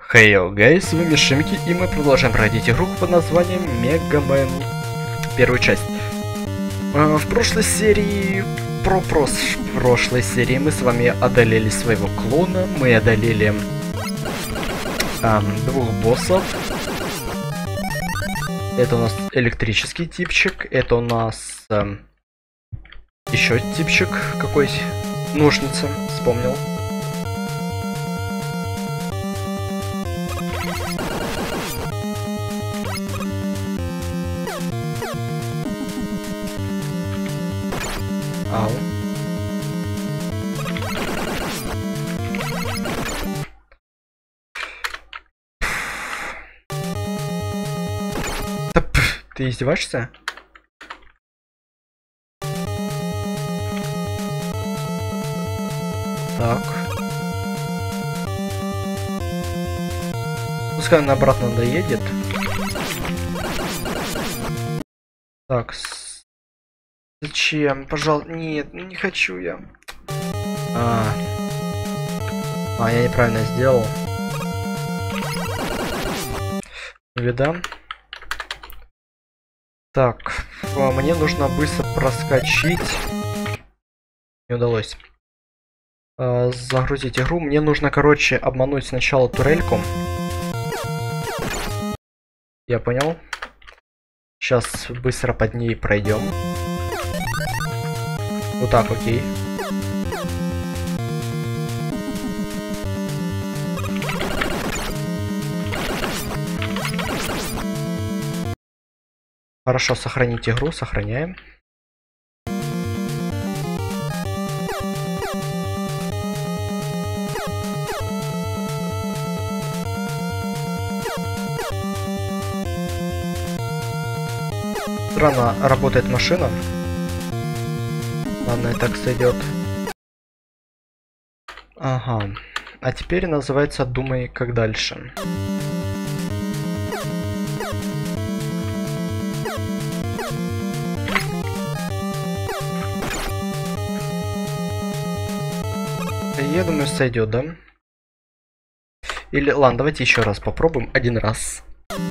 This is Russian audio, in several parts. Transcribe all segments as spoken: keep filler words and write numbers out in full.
Хей, гайс, с вами Шимки, и мы продолжаем пройти игру под названием Мега Мэн. Первую часть. В прошлой серии... Про прос... В прошлой серии мы с вами одолели своего клона, мы одолели эм, двух боссов. Это у нас электрический типчик, это у нас эм, еще типчик какой, ножницы, вспомнил. Ау. Да, пф, ты издеваешься? Так. Пускай он обратно доедет. Так. Зачем? Пожалуйста. Нет, не хочу я. А, а я неправильно сделал. Вида. Так, мне нужно быстро проскочить. Не удалось. А, загрузить игру. Мне нужно, короче, обмануть сначала турельку. Я понял. Сейчас быстро под ней пройдем. Вот так, окей. Хорошо, сохранить игру, сохраняем. Странно работает машина. Ладно, и так сойдет. Ага. А теперь называется «Думай, как дальше». Я думаю, сойдет, да? Или ладно, давайте еще раз попробуем. Один раз.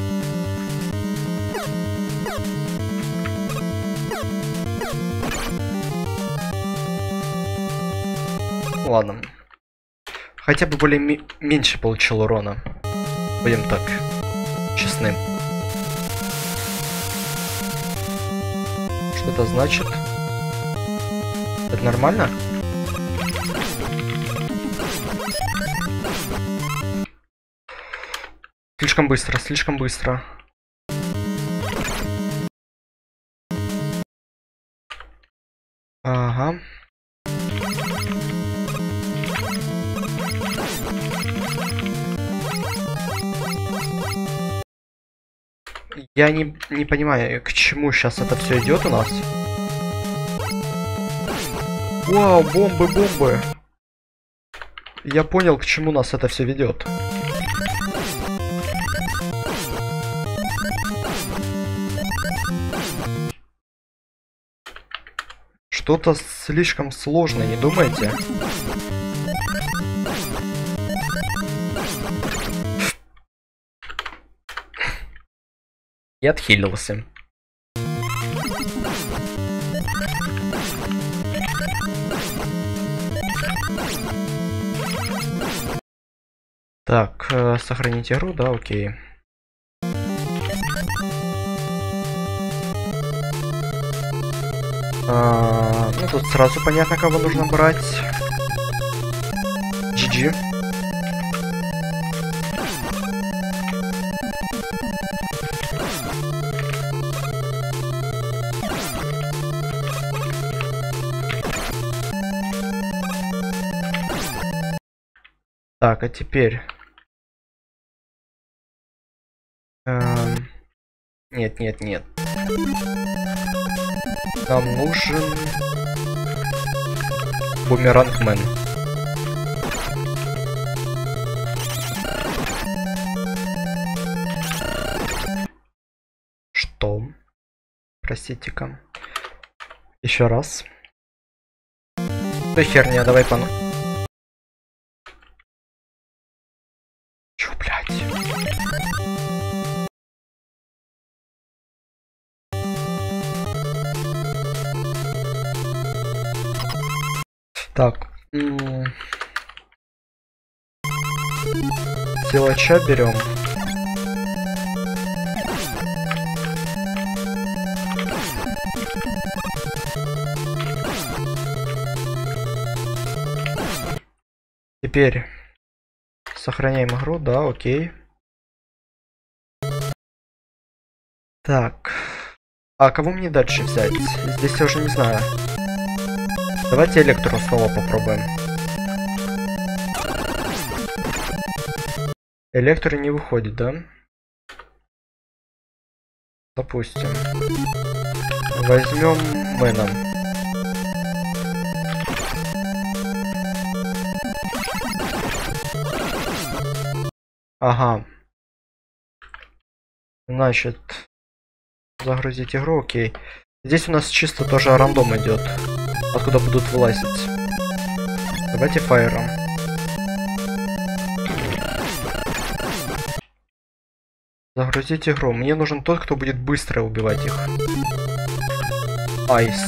Ладно. Хотя бы более меньше получил урона. Будем так честны. Что это значит? Это нормально? Слишком быстро, слишком быстро. Ага. Я не, не понимаю, к чему сейчас это все идет у нас. Вау, бомбы, бомбы. Я понял, к чему нас это все ведет. Что-то слишком сложное, не думаете? И отхилился. Так, э, сохранить игру, да, окей. А, ну тут сразу понятно, кого нужно брать. джи джи. Так, а теперь... Эм... Нет, нет, нет. Нам нужен... Бумерангмен. Что? Простите-ка. Еще раз. Да херня, давай пану. Чё, блядь? Так. Силача берем. Теперь сохраняем игру, да, окей. Так. А кого мне дальше взять? Здесь я уже не знаю. Давайте Электру снова попробуем. Электро не выходит, да? Допустим. Возьмем Мэном. Ага. Значит, загрузить игру, окей. Здесь у нас чисто тоже рандом идет. Откуда будут вылазить. Давайте фаером. Загрузить игру. Мне нужен тот, кто будет быстро убивать их. Айс.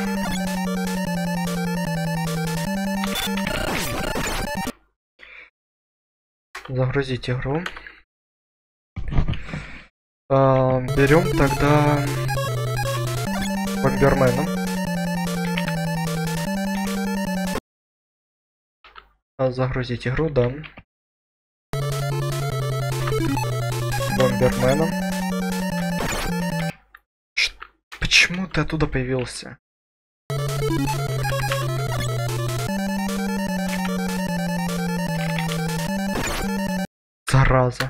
Загрузить игру. А, берем тогда Бомбермена. А, загрузить игру, да. Бомберменом. Ш... Почему ты оттуда появился? Зараза.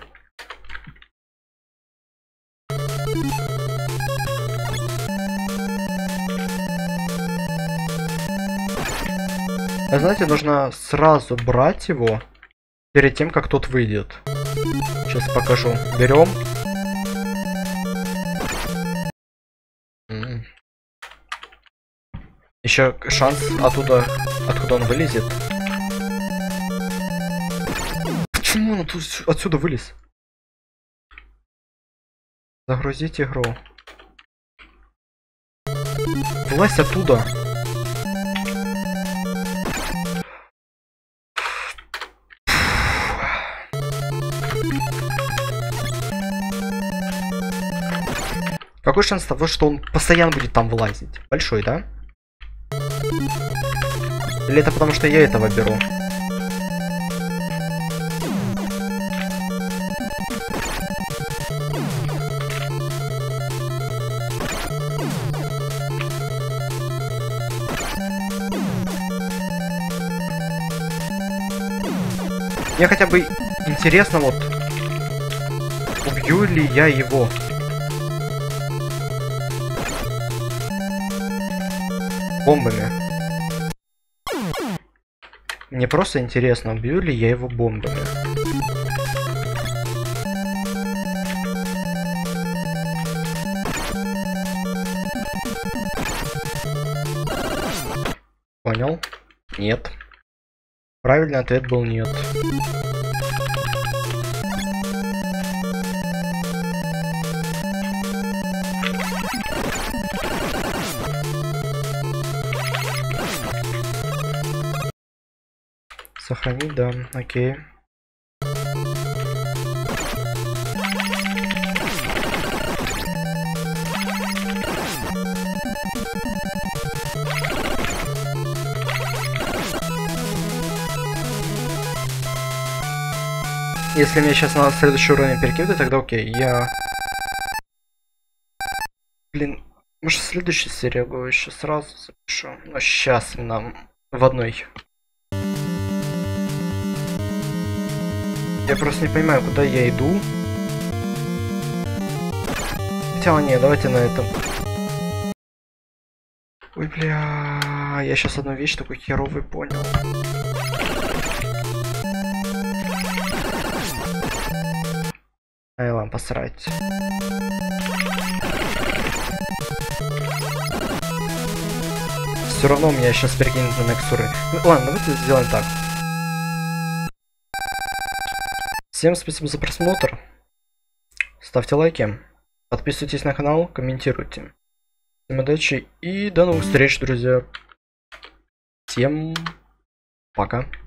А знаете, нужно сразу брать его перед тем, как тот выйдет. Сейчас покажу. Берем. Mm. Еще шанс оттуда, откуда он вылезет. Почему он тут, отсюда вылез? Загрузить игру. Влазь оттуда. Какой шанс того, что он постоянно будет там вылазить? Большой, да? Или это потому, что я этого беру? Мне хотя бы интересно, вот, убью ли я его? Бомбами. Мне просто интересно, убью ли я его бомбами. Понял? Нет. Правильный ответ был нет. Сохранить, да, окей. Если меня сейчас на следующий уровень перекидывать, тогда окей, я... Блин, может следующая серия будет, еще сразу запишу. Но сейчас нам в одной. Я просто не понимаю, куда я иду. Хотя нет, давайте на этом. Ой, бля, я сейчас одну вещь такой херовый понял. Ай, ладно, посрать. Все равно меня сейчас перекинет на next уровень. Ну, ладно, давайте сделаем так. Всем спасибо за просмотр. Ставьте лайки, подписывайтесь на канал, комментируйте. Всем удачи и до новых встреч, друзья. Всем Пока.